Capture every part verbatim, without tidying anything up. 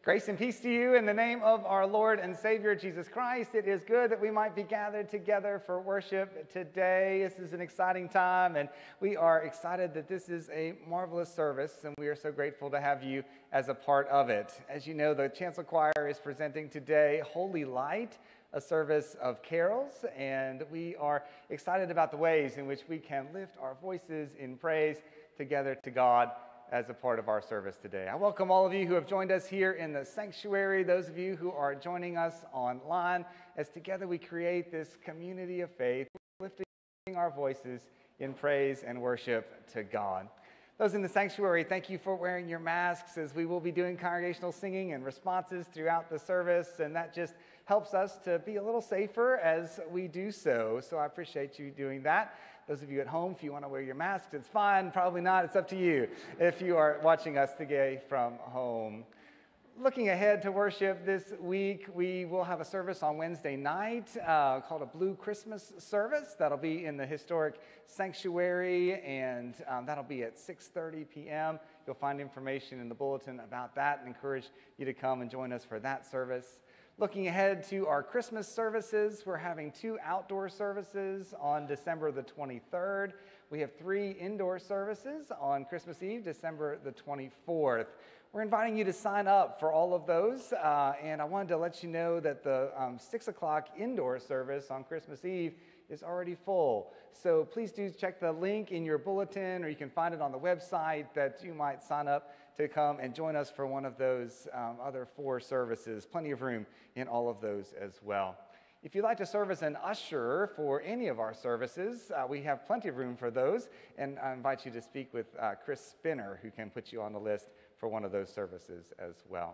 Grace and peace to you in the name of our Lord and Savior, Jesus Christ. It is good that we might be gathered together for worship today. This is an exciting time, and we are excited that this is a marvelous service, and we are so grateful to have you as a part of it. As you know, the Chancel Choir is presenting today Holy Light, a service of carols, and we are excited about the ways in which we can lift our voices in praise together to God as a part of our service today. I welcome all of you who have joined us here in the sanctuary, those of you who are joining us online, as together we create this community of faith, lifting our voices in praise and worship to God. Those in the sanctuary, thank you for wearing your masks, as we will be doing congregational singing and responses throughout the service, and that just helps us to be a little safer as we do so. So I appreciate you doing that. Those of you at home, if you want to wear your masks, it's fine. Probably not. It's up to you if you are watching us today from home. Looking ahead to worship this week, we will have a service on Wednesday night uh, called a Blue Christmas service. That'll be in the historic sanctuary, and um, that'll be at six thirty p.m. You'll find information in the bulletin about that, and encourage you to come and join us for that service. Looking ahead to our Christmas services, we're having two outdoor services on December the twenty-third. We have three indoor services on Christmas Eve, December the twenty-fourth. We're inviting you to sign up for all of those, uh, and I wanted to let you know that the um, six o'clock indoor service on Christmas Eve is already full. So please do check the link in your bulletin, or you can find it on the website, that you might sign up to come and join us for one of those um, other four services. Plenty of room in all of those as well. If you'd like to serve as an usher for any of our services, uh, we have plenty of room for those, and I invite you to speak with uh, Chris Spinner, who can put you on the list for one of those services as well.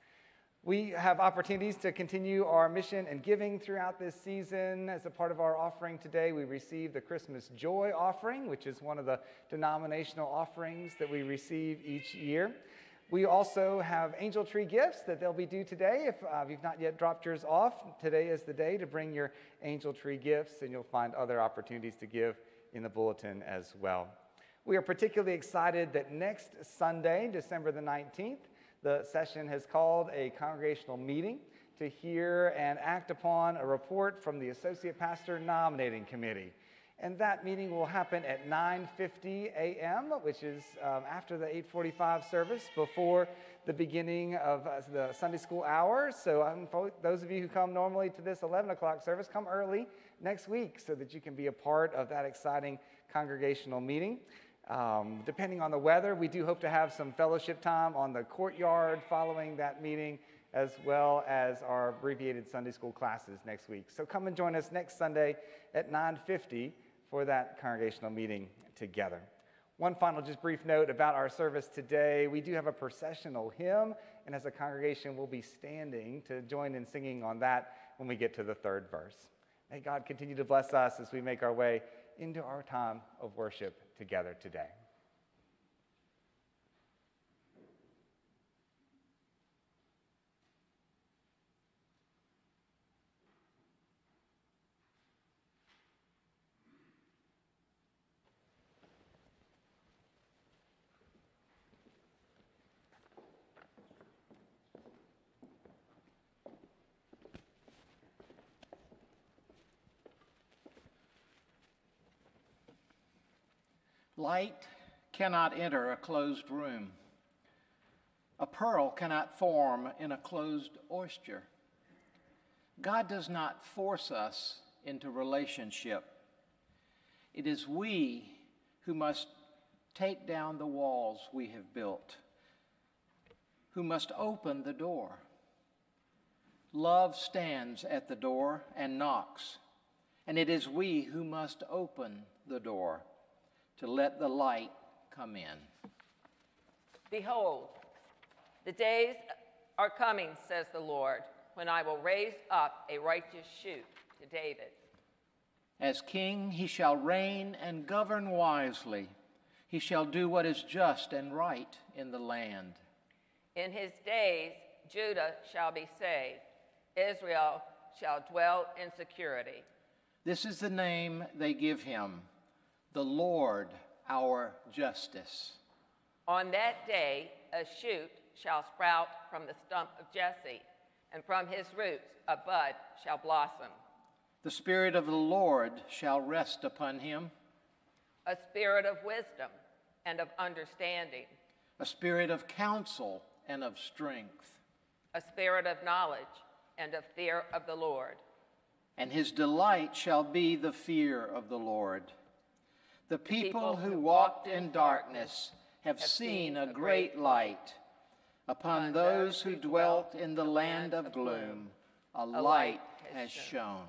We have opportunities to continue our mission and giving throughout this season. As a part of our offering today, we received the Christmas Joy offering, which is one of the denominational offerings that we receive each year. We also have angel tree gifts that they'll be due today. If uh, you've not yet dropped yours off, today is the day to bring your angel tree gifts, and you'll find other opportunities to give in the bulletin as well. We are particularly excited that next Sunday, December the nineteenth, the session has called a congregational meeting to hear and act upon a report from the Associate Pastor Nominating Committee. And that meeting will happen at nine fifty a.m., which is um, after the eight forty-five service, before the beginning of uh, the Sunday school hour. So um, for those of you who come normally to this eleven o'clock service, come early next week so that you can be a part of that exciting congregational meeting. Um, depending on the weather, we do hope to have some fellowship time on the courtyard following that meeting, as well as our abbreviated Sunday school classes next week. So come and join us next Sunday at nine fifty for that congregational meeting together. One final just brief note about our service today. We do have a processional hymn, and as a congregation, we'll be standing to join in singing on that when we get to the third verse. May God continue to bless us as we make our way into our time of worship together today. Light cannot enter a closed room. A pearl cannot form in a closed oyster. God does not force us into relationship. It is we who must take down the walls we have built, who must open the door. Love stands at the door and knocks, and it is we who must open the door to let the light come in. Behold, the days are coming, says the Lord, when I will raise up a righteous shoot to David. As king, he shall reign and govern wisely. He shall do what is just and right in the land. In his days, Judah shall be saved. Israel shall dwell in security. This is the name they give him, the Lord our justice. On that day, a shoot shall sprout from the stump of Jesse, and from his roots a bud shall blossom. The Spirit of the Lord shall rest upon him, A spirit of wisdom and of understanding, a spirit of counsel and of strength. a spirit of knowledge and of fear of the Lord. And his delight shall be the fear of the Lord. The people who walked in darkness have seen a great light. Upon those who dwelt in the land of gloom, a light has shone.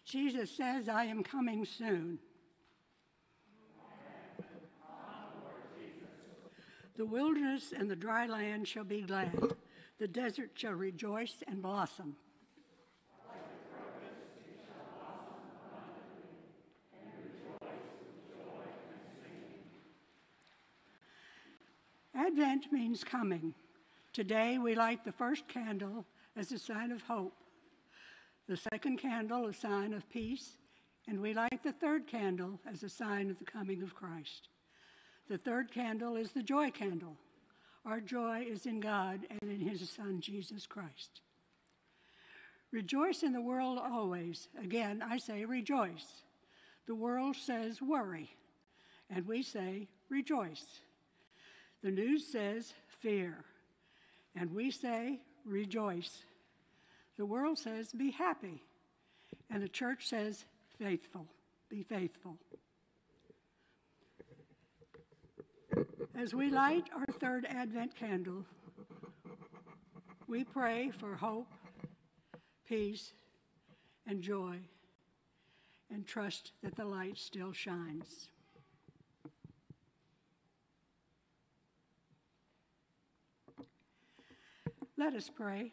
Jesus says, I am coming soon. The wilderness and the dry land shall be glad. The desert shall rejoice and blossom. Advent means coming. Today we light the first candle as a sign of hope. The second candle, a sign of peace, and we light the third candle as a sign of the coming of Christ. The third candle is the joy candle. Our joy is in God and in his Son, Jesus Christ. Rejoice in the world always. Again, I say rejoice. The world says worry, and we say rejoice. The news says fear, and we say rejoice. The world says be happy, and the church says faithful, be faithful. As we light our third Advent candle, we pray for hope, peace, and joy, and trust that the light still shines. Let us pray.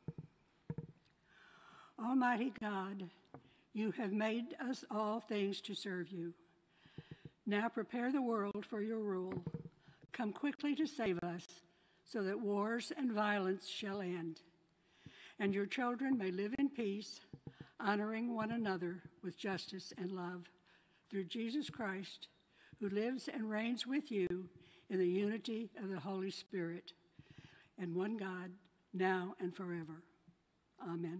Almighty God, you have made us all things to serve you. Now prepare the world for your rule. Come quickly to save us, so that wars and violence shall end, and your children may live in peace, honoring one another with justice and love, through Jesus Christ, who lives and reigns with you in the unity of the Holy Spirit, and one God, now and forever. Amen.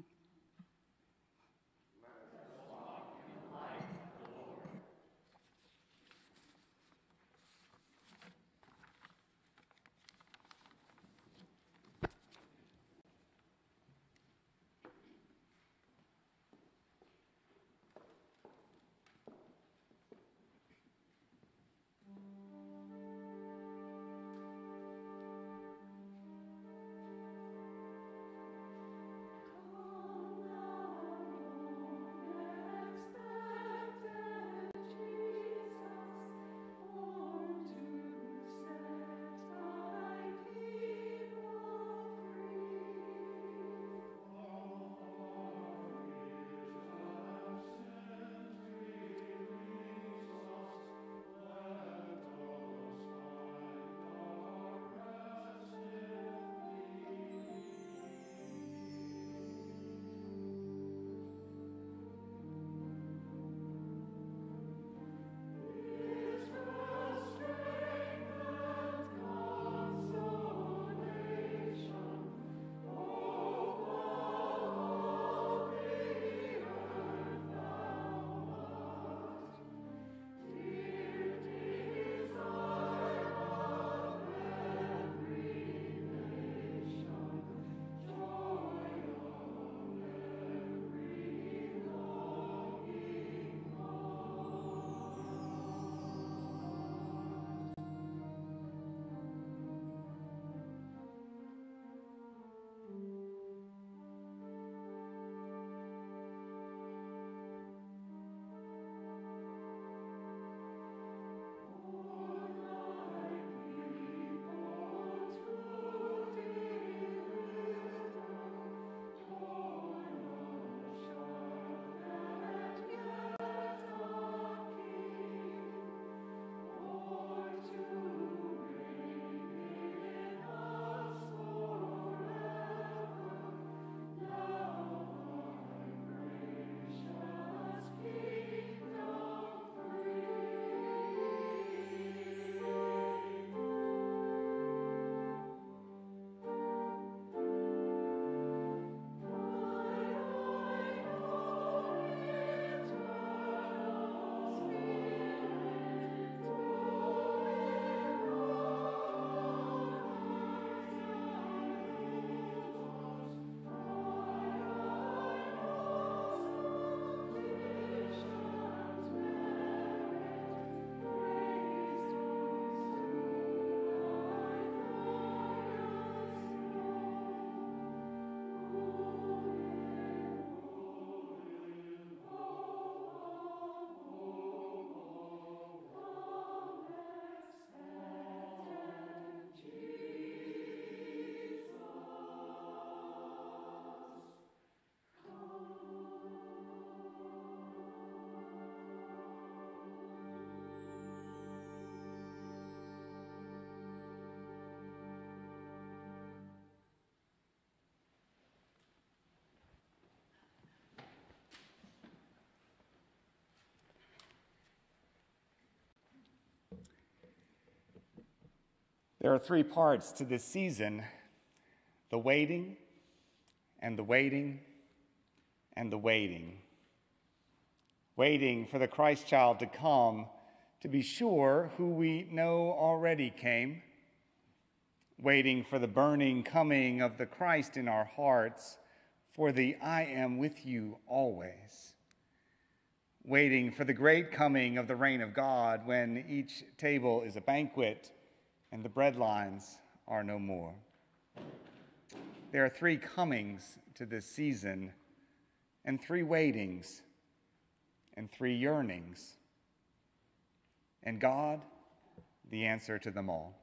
There are three parts to this season: the waiting, and the waiting, and the waiting. Waiting for the Christ child to come, to be sure, who we know already came. Waiting for the burning coming of the Christ in our hearts, for the I am with you always. Waiting for the great coming of the reign of God, when each table is a banquet and the bread lines are no more. There are three comings to this season, and three waitings, and three yearnings. And God, the answer to them all.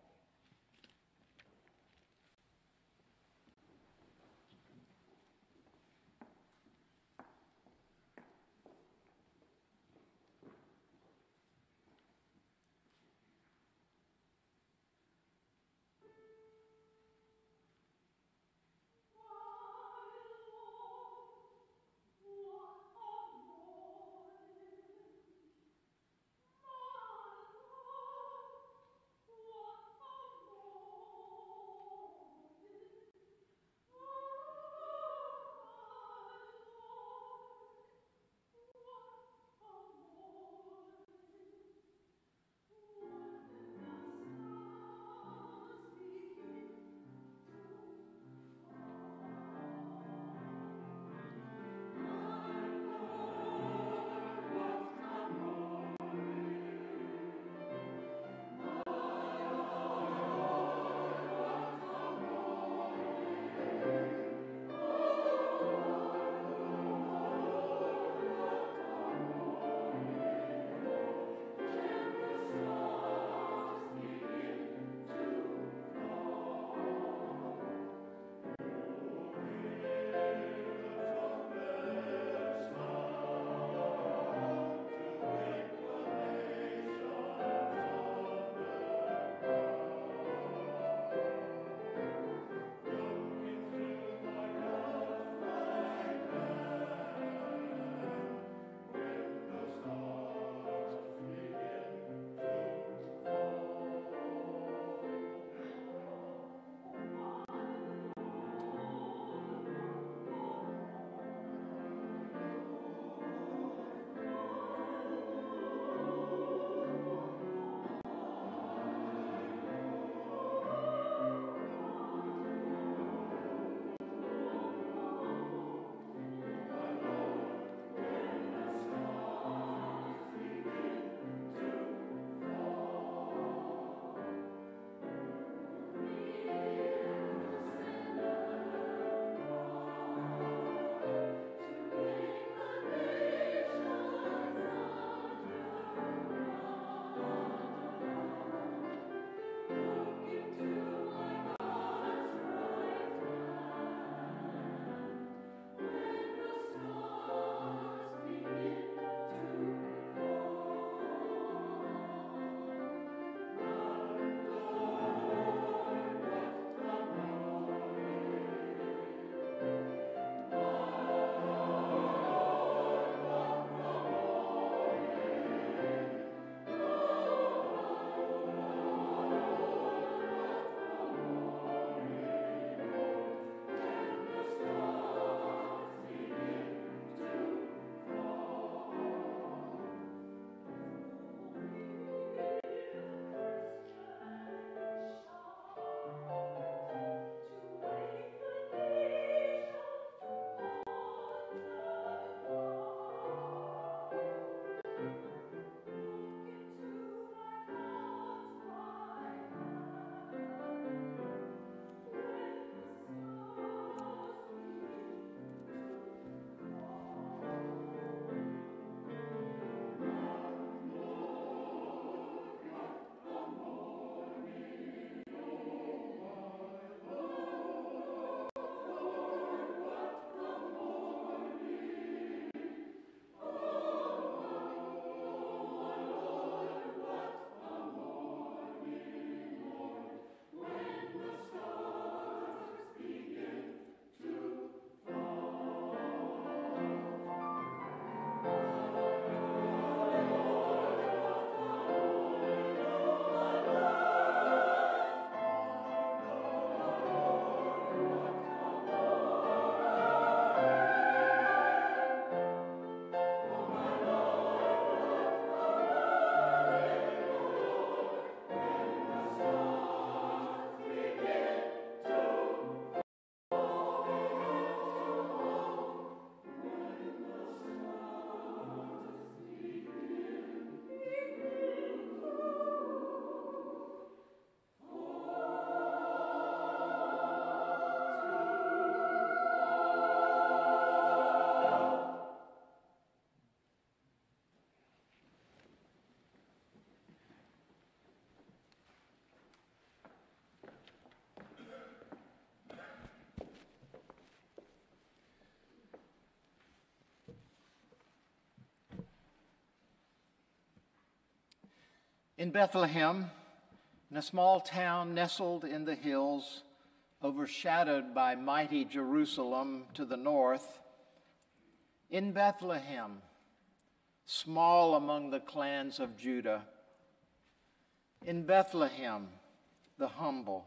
In Bethlehem, in a small town nestled in the hills, overshadowed by mighty Jerusalem to the north, in Bethlehem, small among the clans of Judah, in Bethlehem, the humble,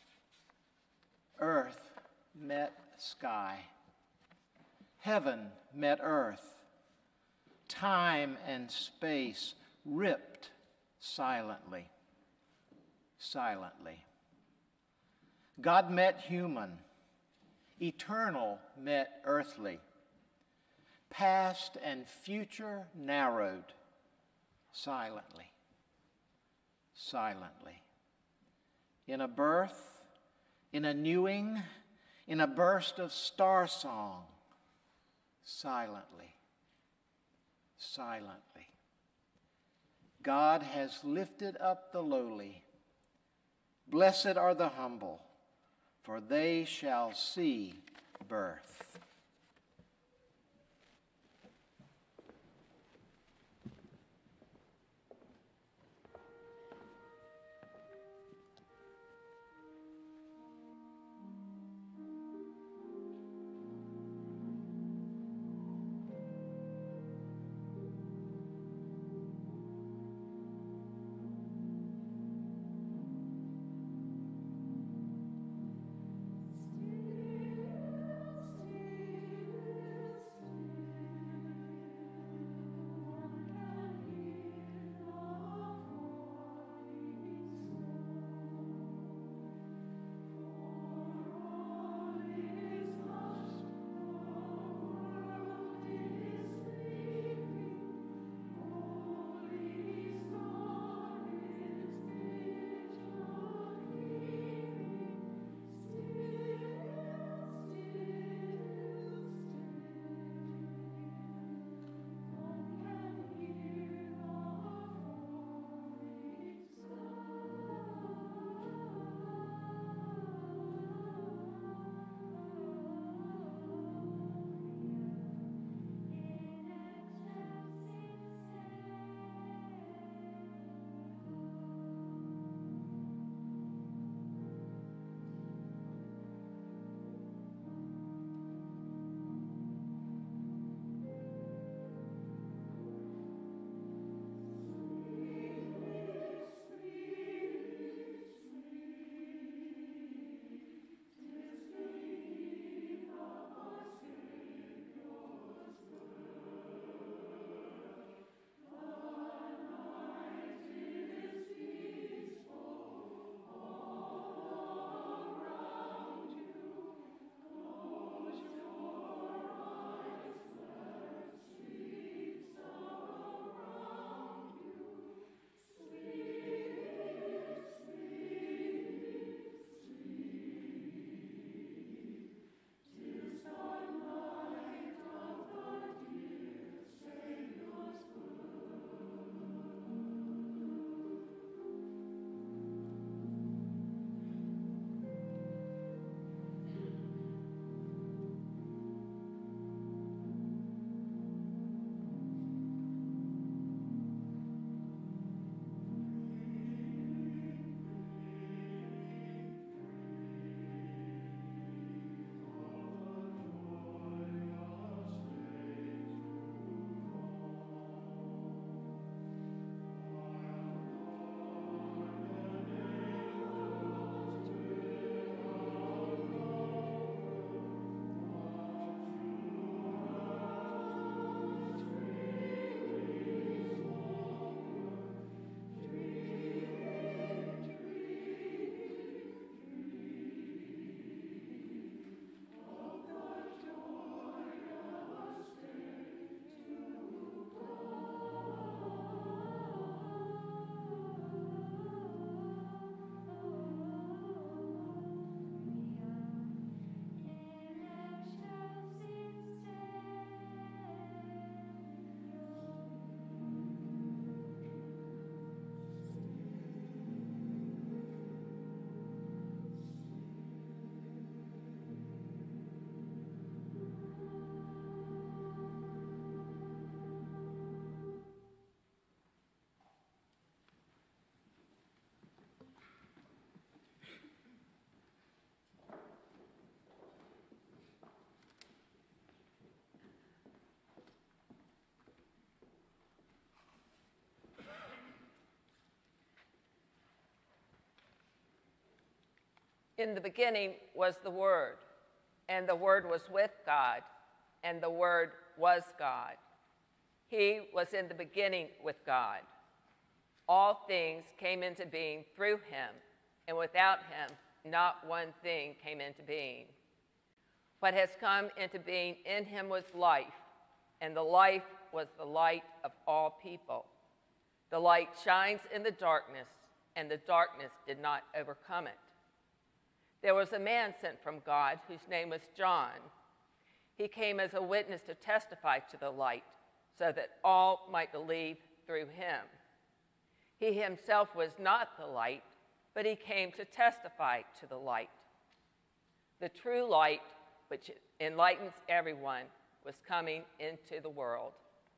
earth met sky, heaven met earth, time and space ripped silently, silently. God met human, eternal met earthly, past and future narrowed, silently, silently. In a birth, in a newing, in a burst of star song, silently, silently. God has lifted up the lowly. Blessed are the humble, for they shall see birth. Still, still. In the beginning was the Word, and the Word was with God, and the Word was God. He was in the beginning with God. All things came into being through him, and without him, not one thing came into being. What has come into being in him was life, and the life was the light of all people. The light shines in the darkness, and the darkness did not overcome it. There was a man sent from God whose name was John. He came as a witness to testify to the light, so that all might believe through him. He himself was not the light, but he came to testify to the light. The true light, which enlightens everyone, was coming into the world.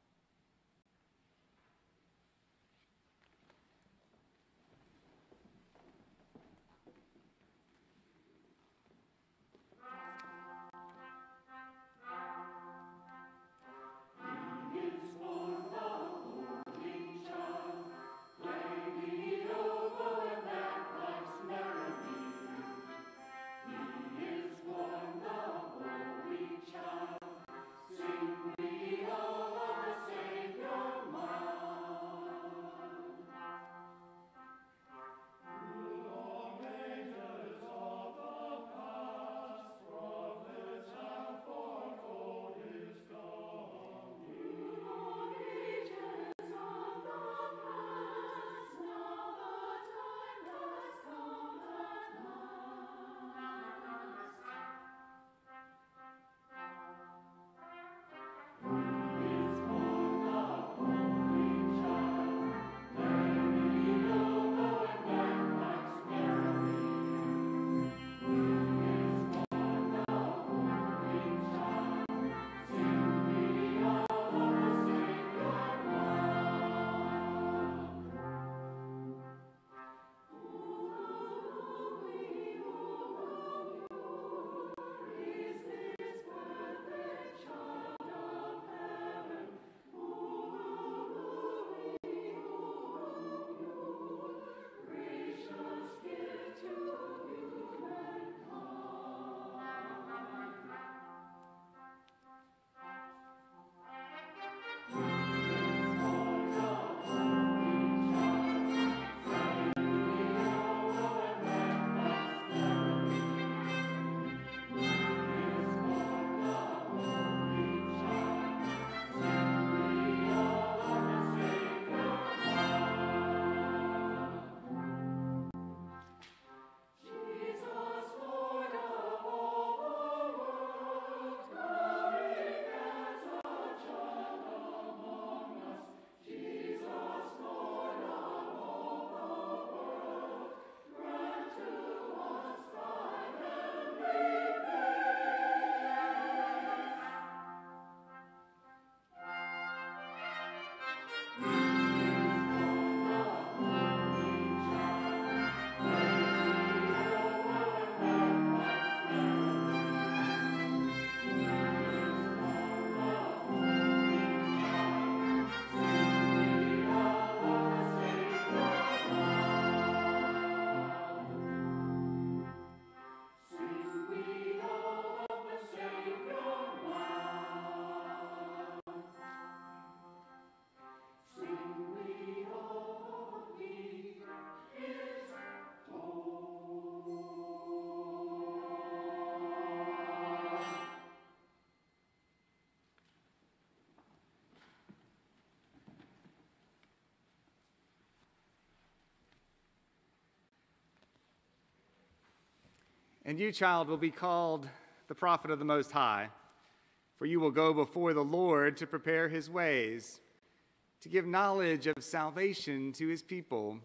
And you, child, will be called the prophet of the Most High, for you will go before the Lord to prepare his ways, to give knowledge of salvation to his people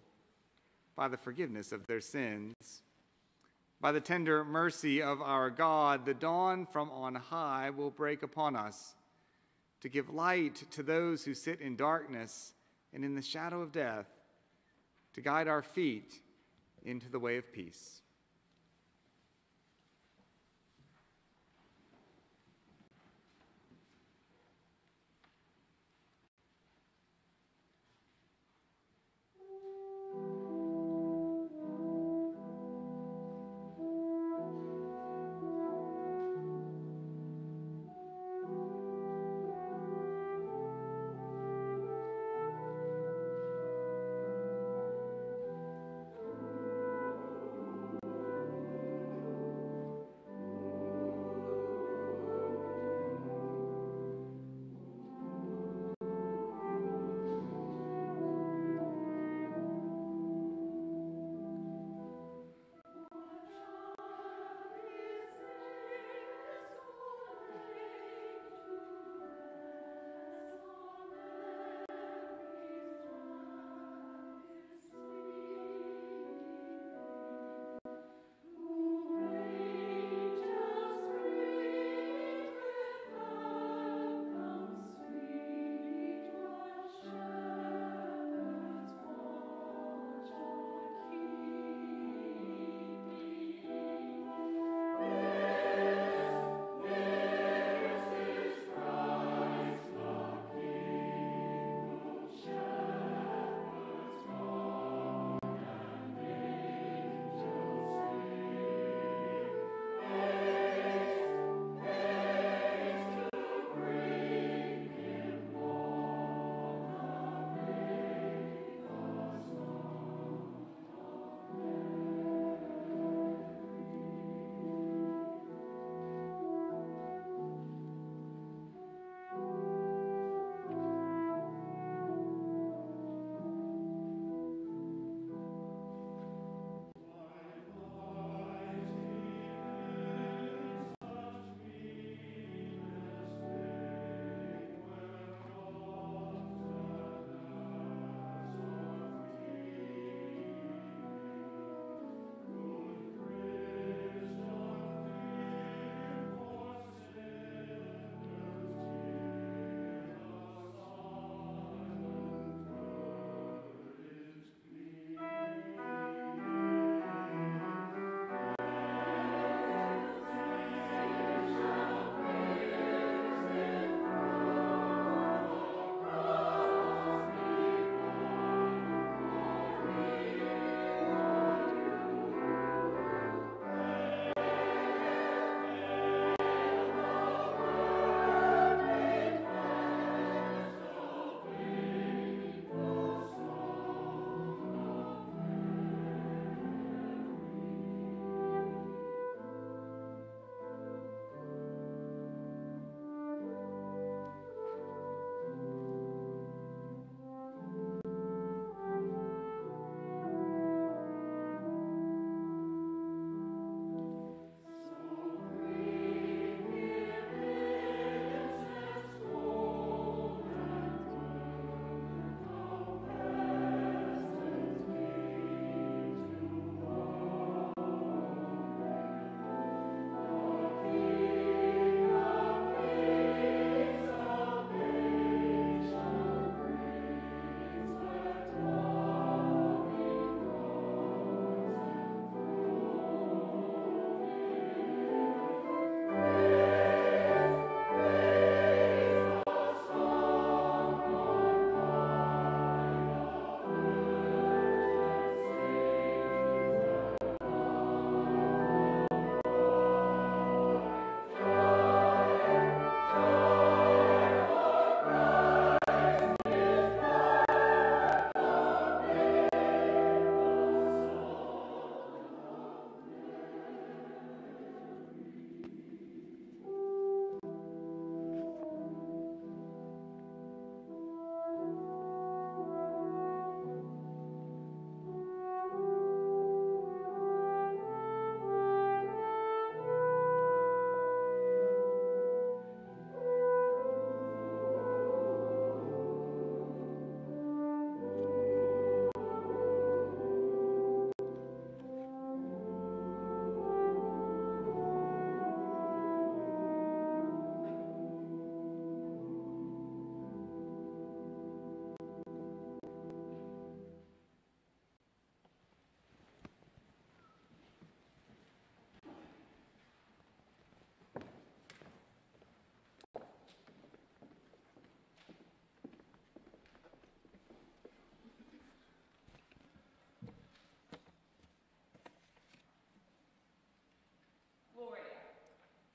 by the forgiveness of their sins. By the tender mercy of our God, the dawn from on high will break upon us, to give light to those who sit in darkness and in the shadow of death, to guide our feet into the way of peace.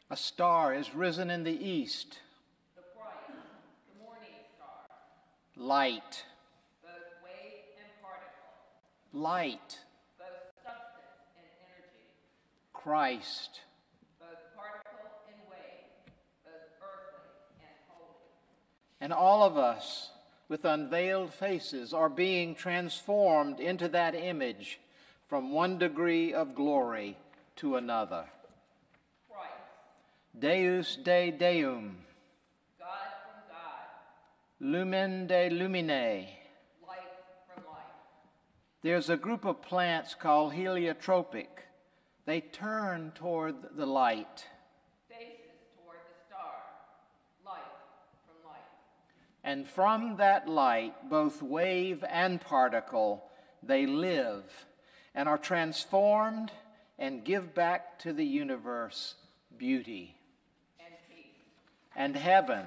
A star is risen in the east. The bright, the morning star. Light. Both wave and particle. Light. Both substance and energy. Christ. Both particle and wave. Both earthly and holy. And all of us, with unveiled faces, are being transformed into that image from one degree of glory to another. Christ. Deus de Deum. God from God. Lumen de Lumine. Light from light. There's a group of plants called heliotropic. They turn toward the light. Faces toward the star. Light from light. And from that light, both wave and particle, they live and are transformed and give back to the universe beauty And peace. and heaven.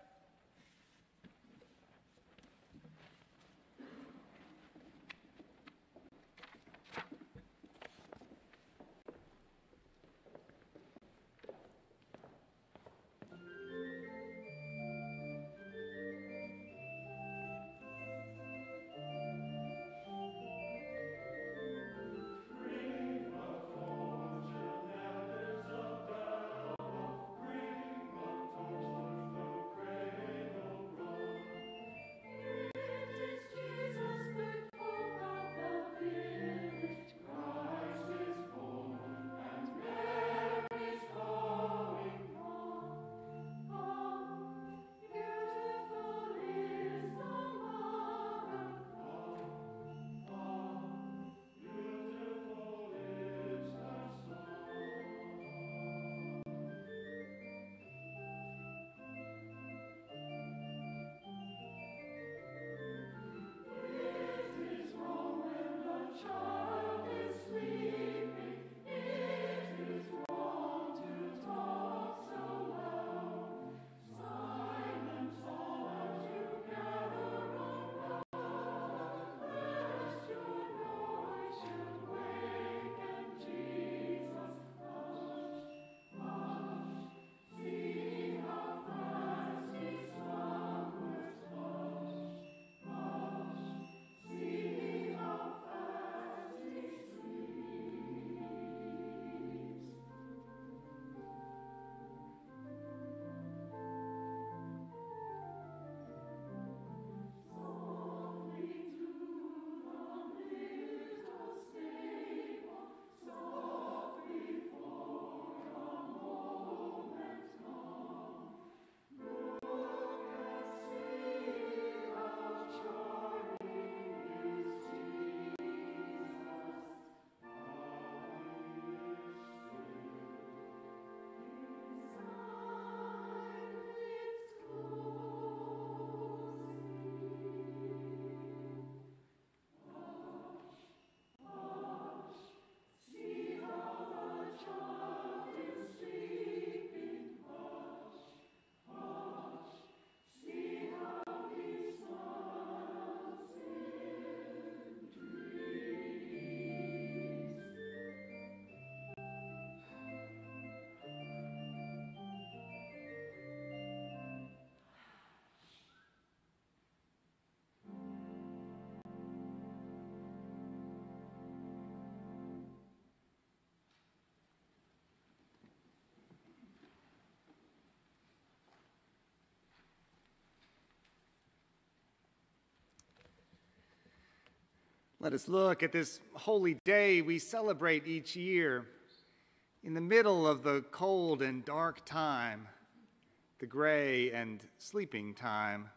Let us look at this holy day we celebrate each year in the middle of the cold and dark time, the gray and sleeping time.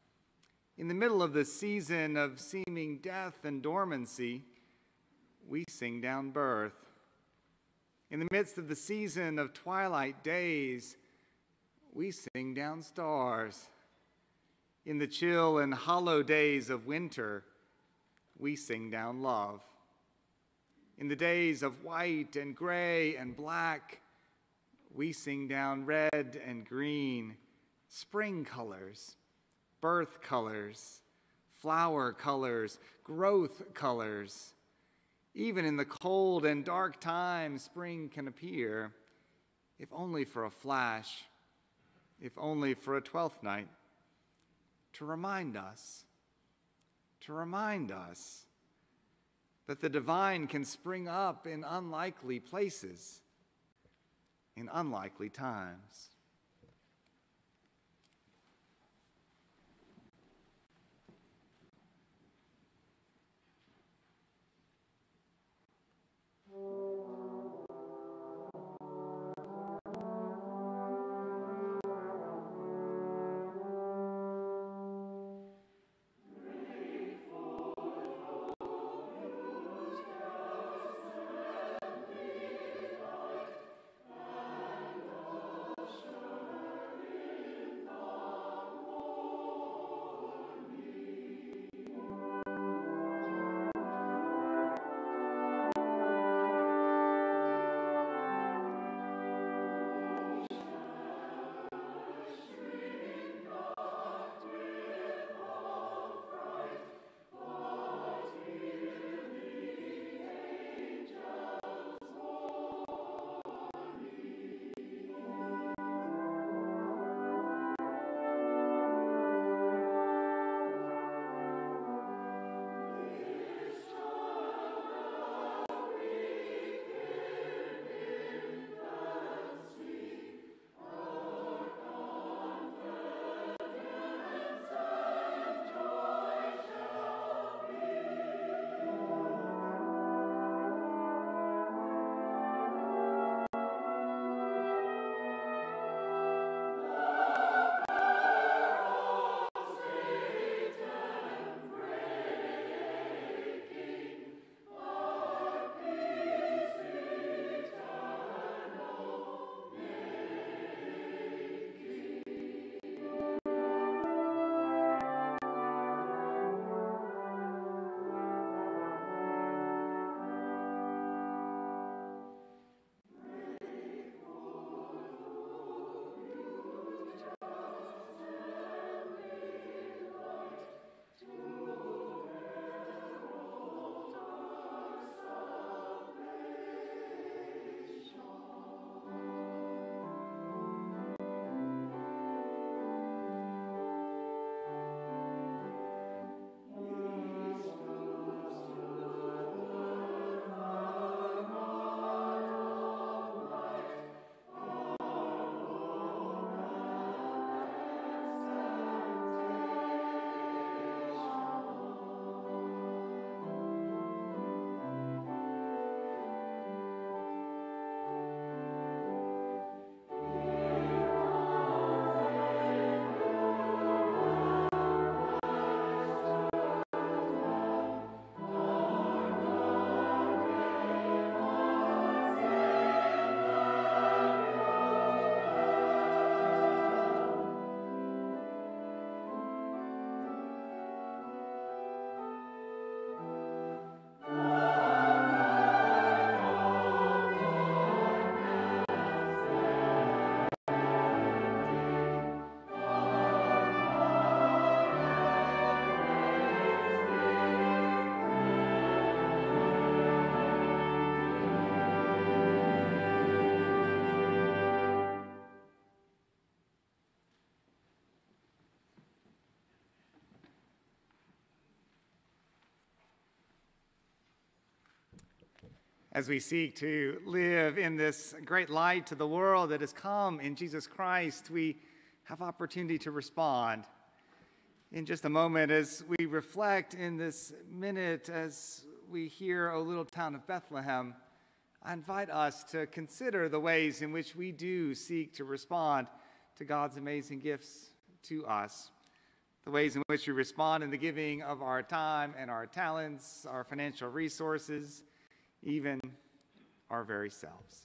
In the middle of the season of seeming death and dormancy, we sing down birth. In the midst of the season of twilight days, we sing down stars. In the chill and hollow days of winter, we sing down love. In the days of white and gray and black, we sing down red and green, spring colors, birth colors, flower colors, growth colors. Even in the cold and dark time spring can appear, if only for a flash, if only for a twelfth night, to remind us, to remind us that the divine can spring up in unlikely places, in unlikely times. As we seek to live in this great light to the world that has come in Jesus Christ, we have opportunity to respond. In just a moment, as we reflect in this minute, as we hear, O little town of Bethlehem, I invite us to consider the ways in which we do seek to respond to God's amazing gifts to us. The ways in which we respond in the giving of our time and our talents, our financial resources, even our very selves.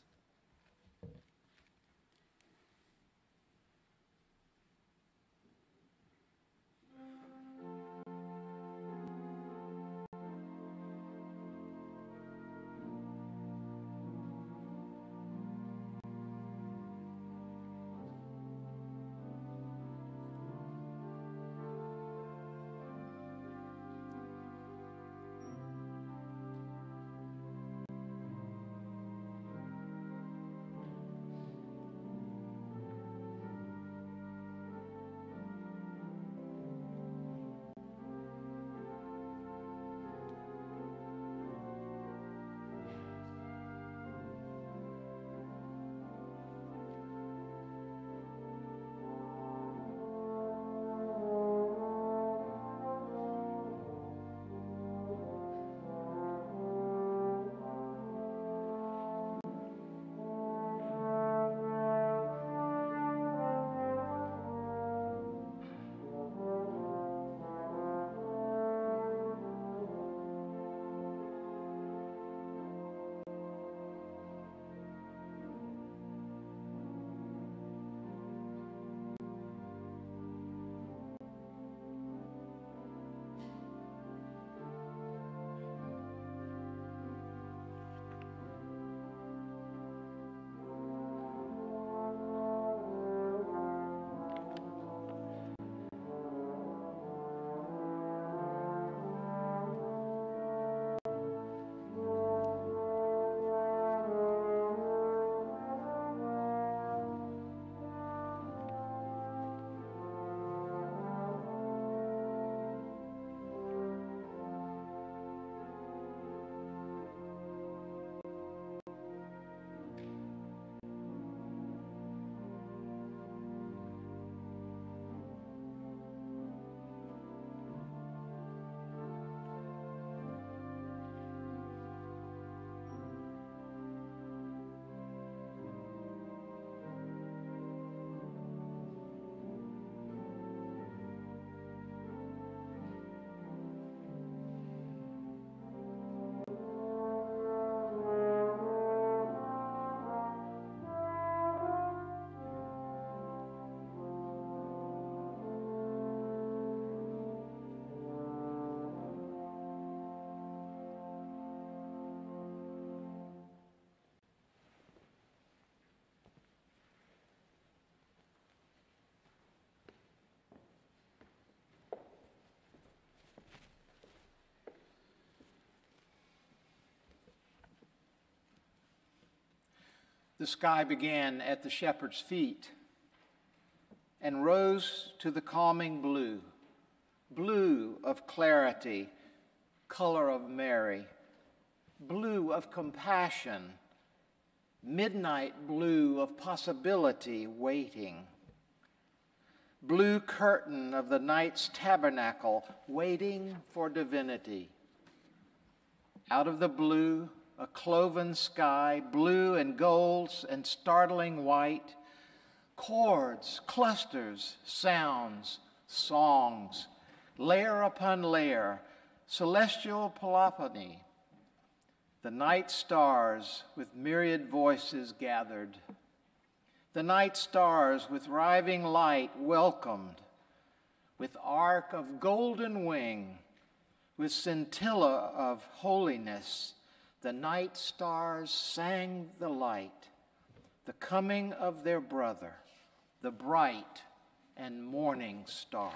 The sky began at the shepherd's feet and rose to the calming blue, blue of clarity, color of Mary, blue of compassion, midnight blue of possibility waiting, blue curtain of the night's tabernacle waiting for divinity. Out of the blue, a cloven sky, blue and golds and startling white, chords, clusters, sounds, songs, layer upon layer, celestial polyphony, the night stars with myriad voices gathered, the night stars with riving light welcomed, with arc of golden wing, with scintilla of holiness, the night stars sang the light, the coming of their brother, the bright and morning star.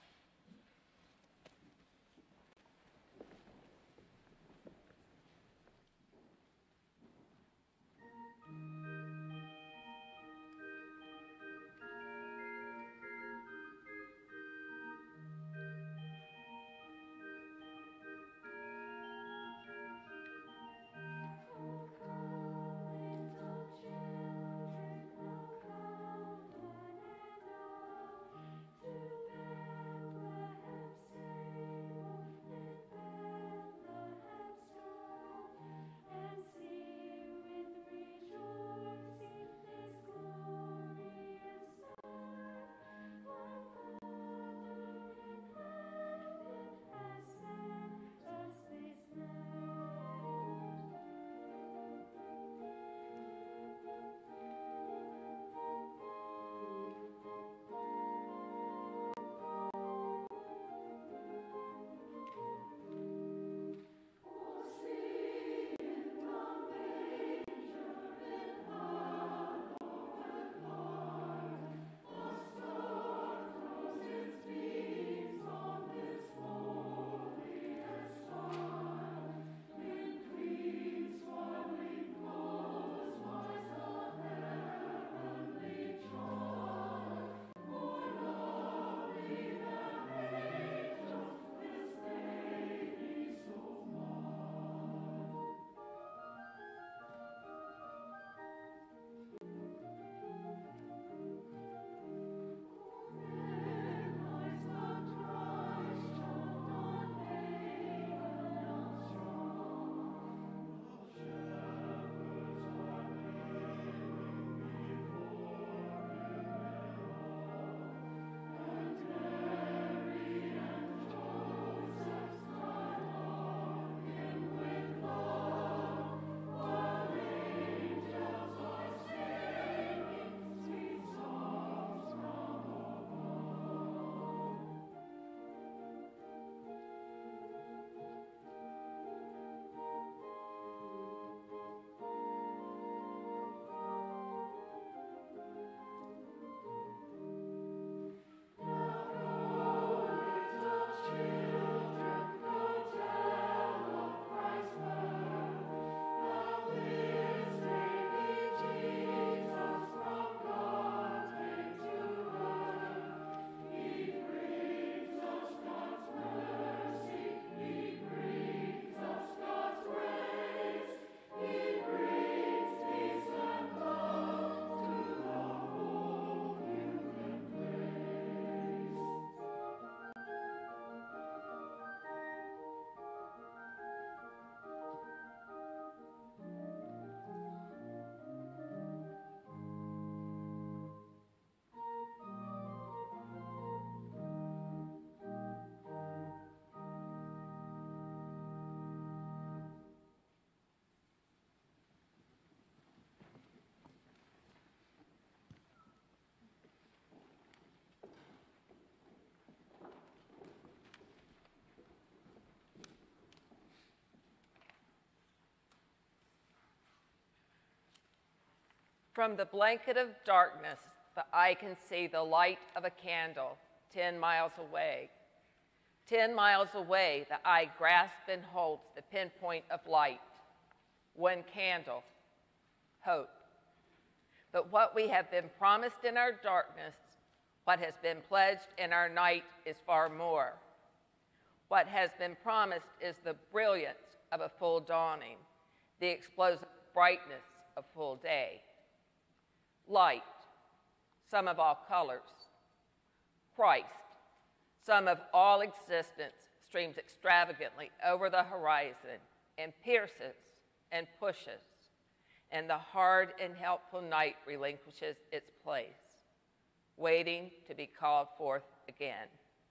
From the blanket of darkness, the eye can see the light of a candle ten miles away. Ten miles away, the eye grasps and holds the pinpoint of light. One candle, hope. But what we have been promised in our darkness, what has been pledged in our night is far more. What has been promised is the brilliance of a full dawning, the explosive brightness of full day. Light, sum of all colors. Christ, sum of all existence, streams extravagantly over the horizon and pierces and pushes, and the hard and helpful night relinquishes its place, waiting to be called forth again.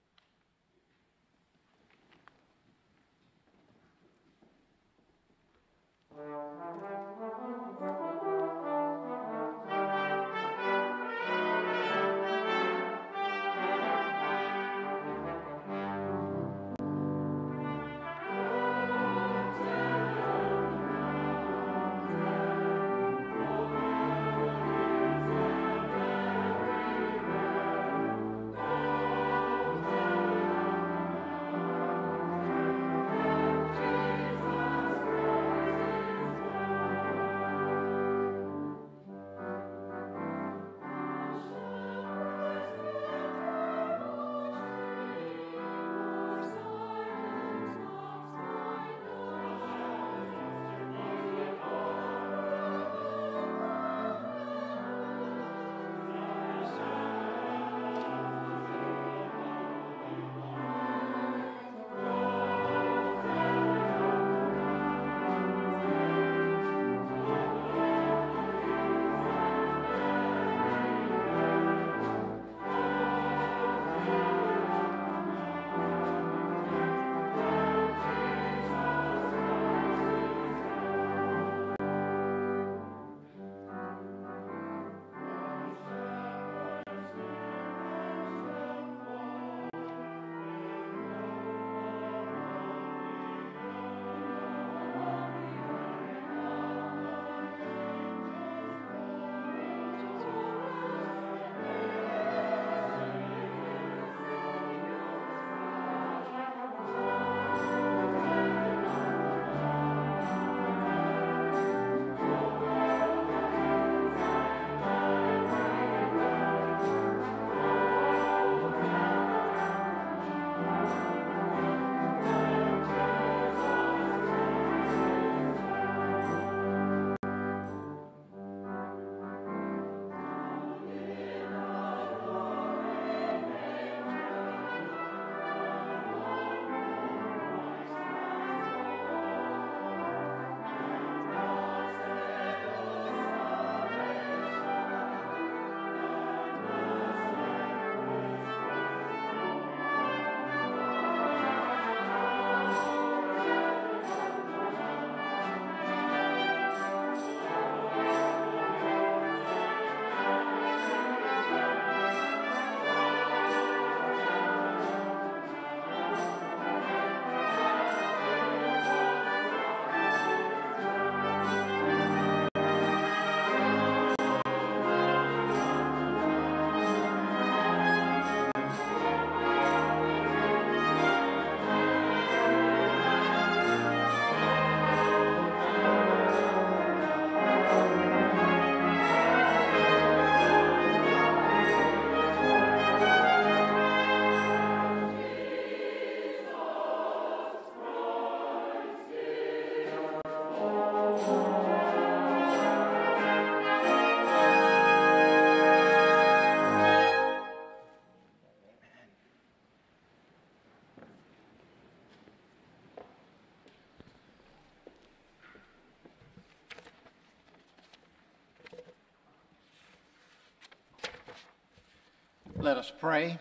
Let us pray.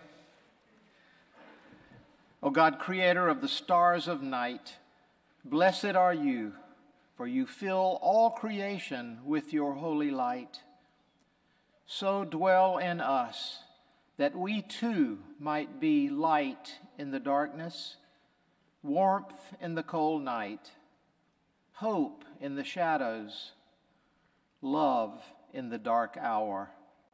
O God, creator of the stars of night, blessed are you, for you fill all creation with your holy light. So dwell in us, that we too might be light in the darkness, warmth in the cold night, hope in the shadows, love in the dark hour.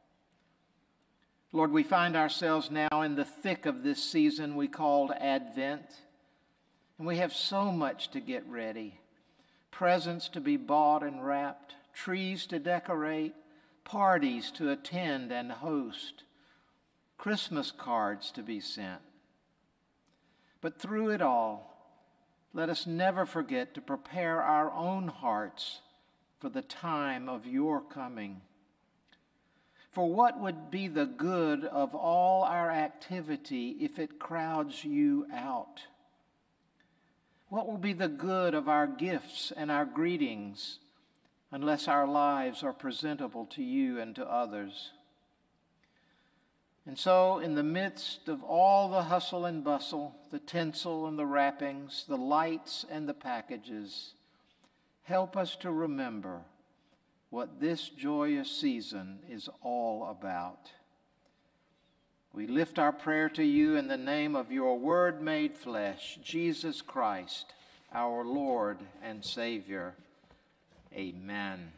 Lord, we find ourselves now in the thick of this season we called Advent, and we have so much to get ready. Presents to be bought and wrapped, trees to decorate, parties to attend and host, Christmas cards to be sent. But through it all, let us never forget to prepare our own hearts for the time of your coming. For what would be the good of all our activity if it crowds you out? What will be the good of our gifts and our greetings unless our lives are presentable to you and to others? And so, in the midst of all the hustle and bustle, the tinsel and the wrappings, the lights and the packages, help us to remember what this joyous season is all about. We lift our prayer to you in the name of your Word made flesh, Jesus Christ, our Lord and Savior. Amen.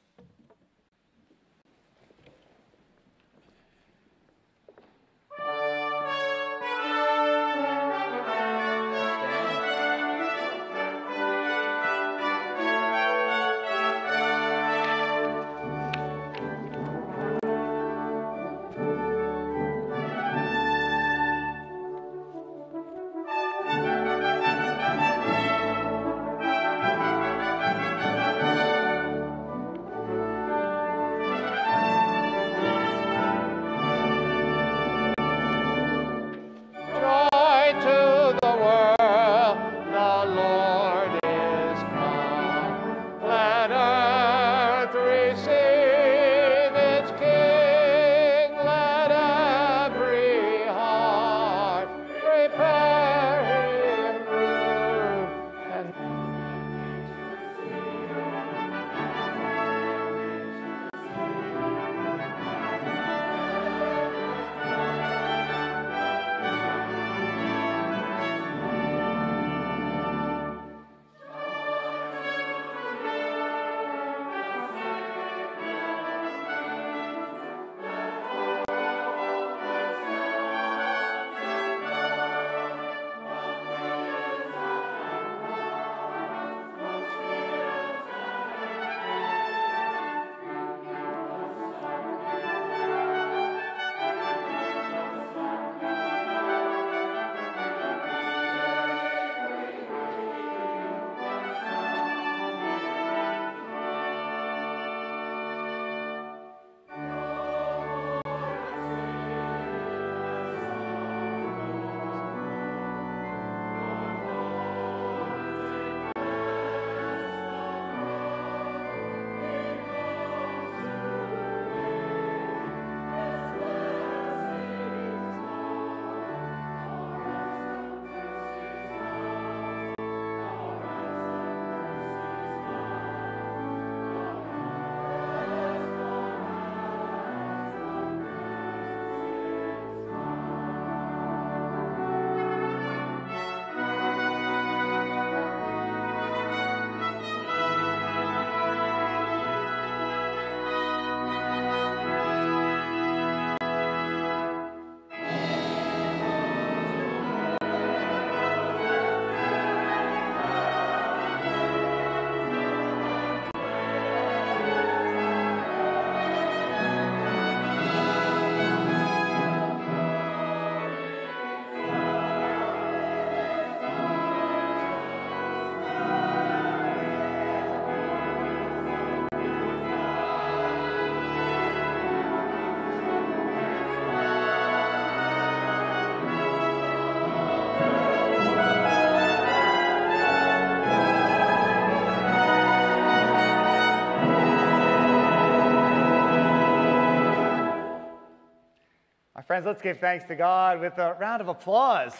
Friends, let's give thanks to God with a round of applause.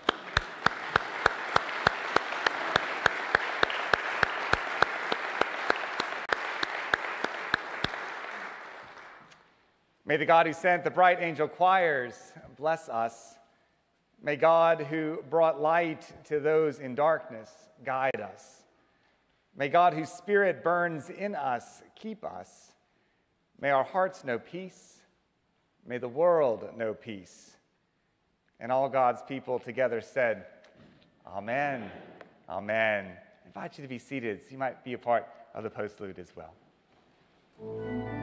May the God who sent the bright angel choirs bless us. May God who brought light to those in darkness guide us. May God whose Spirit burns in us keep us. May our hearts know peace. May the world know peace. And all God's people together said, Amen, Amen. I invite you to be seated so you might be a part of the postlude as well.